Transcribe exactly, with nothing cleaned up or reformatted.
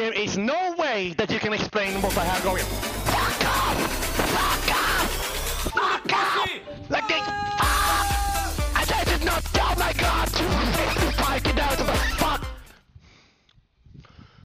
there is no way that you can explain what I have going. Fuck off! Fuck off!